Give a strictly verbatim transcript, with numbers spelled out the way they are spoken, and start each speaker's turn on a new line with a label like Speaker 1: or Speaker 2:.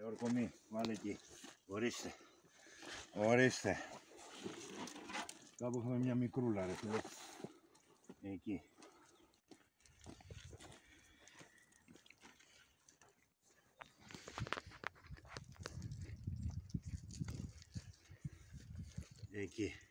Speaker 1: Ορκομή, βάλε εκεί. Ορίστε. Ορίστε. Κάπου είχαμε μια μικρούλα ρε φίλε. Εκεί. Εκεί.